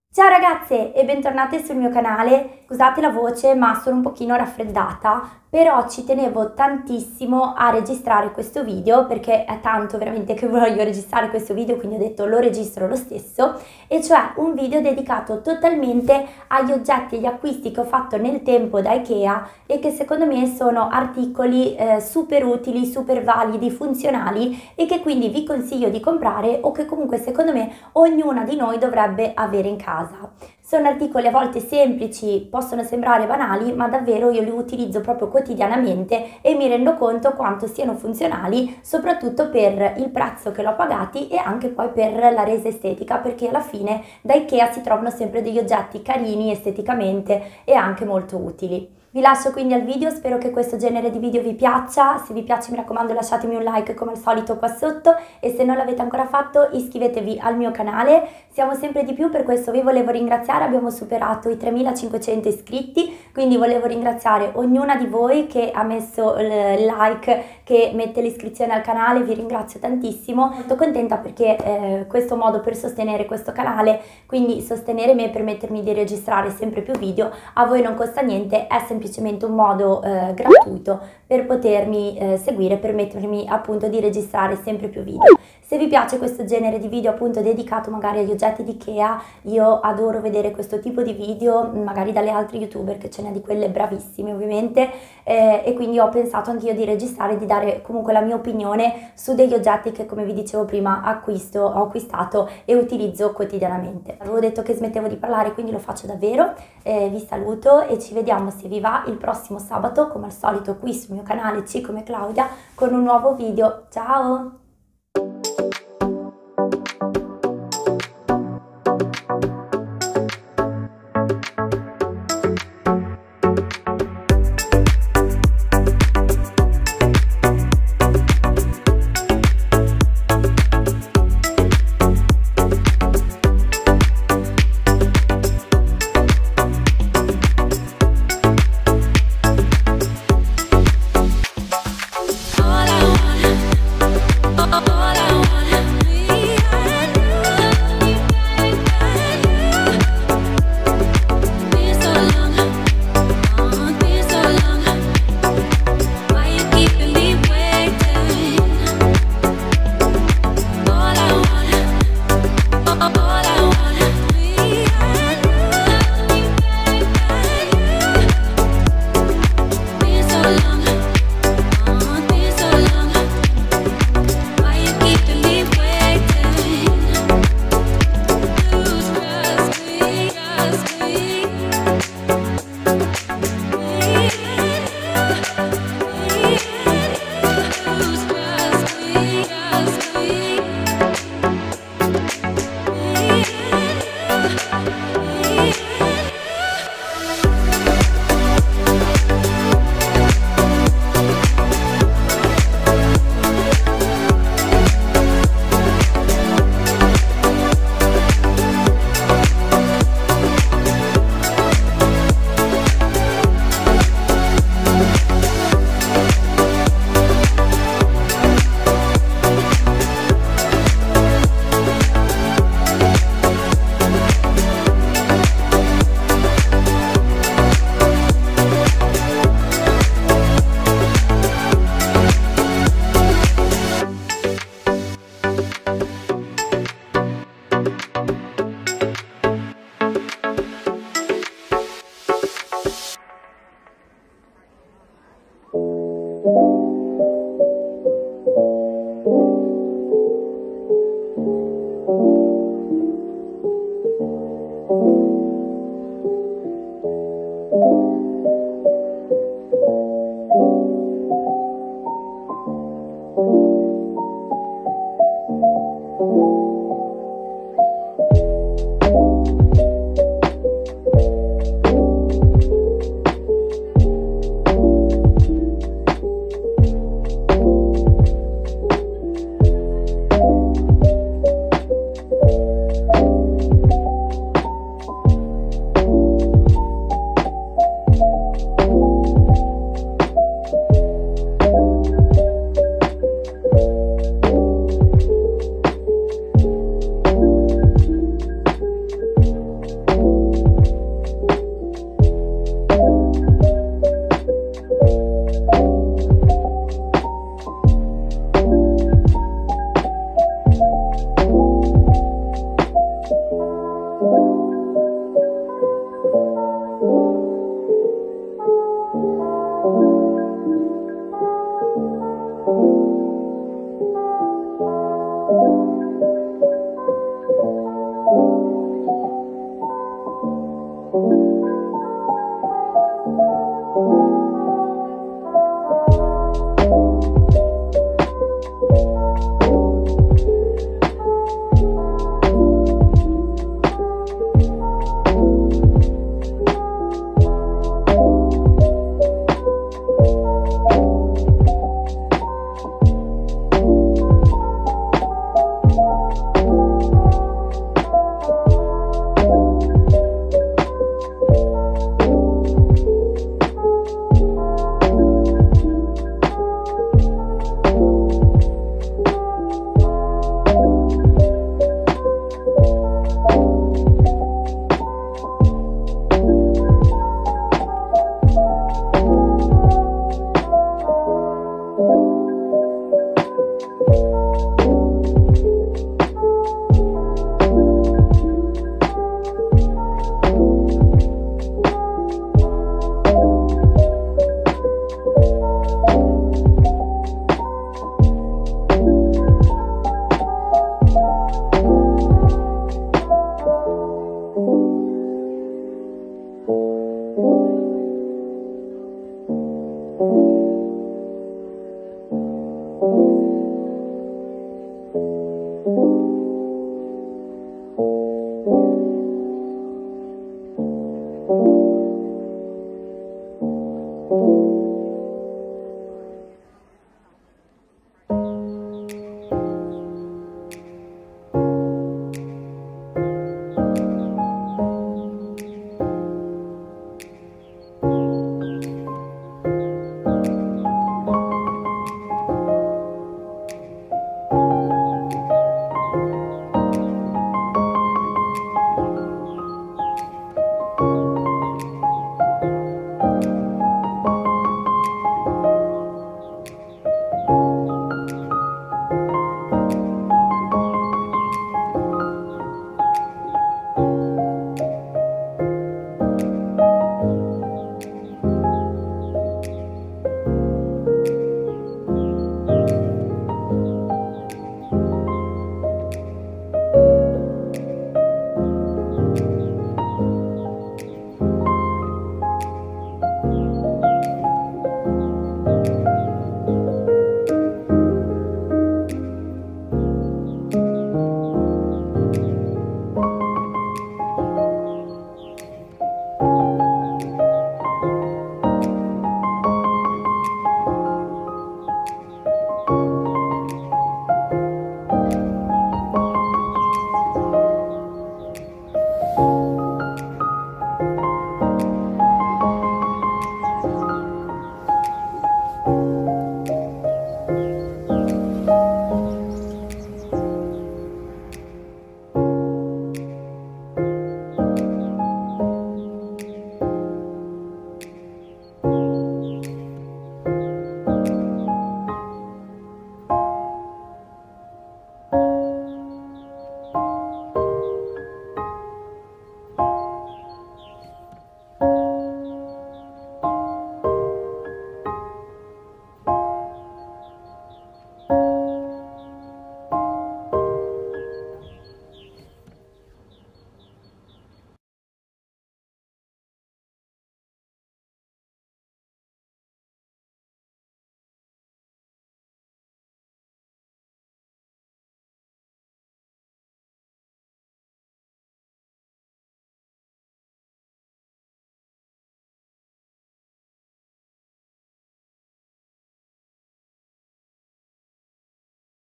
Ciao ragazze e bentornate sul mio canale. Scusate la voce ma sono un pochino raffreddata, però ci tenevo tantissimo a registrare questo video perché è tanto veramente che voglio registrare questo video, quindi ho detto lo registro lo stesso, e cioè un video dedicato totalmente agli oggetti e gli acquisti che ho fatto nel tempo da Ikea e che secondo me sono articoli super utili, super validi, funzionali e che quindi vi consiglio di comprare o che comunque secondo me ognuna di noi dovrebbe avere in casa. Sono articoli a volte semplici, possono sembrare banali, ma davvero io li utilizzo proprio quotidianamente e mi rendo conto quanto siano funzionali, soprattutto per il prezzo che l'ho pagati e anche poi per la resa estetica, perché alla fine da Ikea si trovano sempre degli oggetti carini esteticamente e anche molto utili. Vi lascio quindi al video, spero che questo genere di video vi piaccia. Se vi piace mi raccomando lasciatemi un like come al solito qua sotto e se non l'avete ancora fatto iscrivetevi al mio canale. Siamo sempre di più, per questo vi volevo ringraziare, abbiamo superato i 3500 iscritti, quindi volevo ringraziare ognuna di voi che ha messo il like, che mette l'iscrizione al canale, vi ringrazio tantissimo. Molto contenta perché questo modo per sostenere questo canale, quindi sostenere me e permettermi di registrare sempre più video, a voi non costa niente, è semplicemente un modo gratuito per potermi seguire, permettermi appunto di registrare sempre più video. Se vi piace questo genere di video appunto dedicato magari agli oggetti di Ikea, io adoro vedere questo tipo di video magari dalle altre youtuber, che ce n'è di quelle bravissime ovviamente, e quindi ho pensato anch'io di registrare, di dare comunque la mia opinione su degli oggetti che, come vi dicevo prima, ho acquistato e utilizzo quotidianamente. Avevo detto che smettevo di parlare, quindi lo faccio davvero. Vi saluto e ci vediamo, se vi va, il prossimo sabato come al solito qui sul mio canale C come Claudia con un nuovo video. Ciao!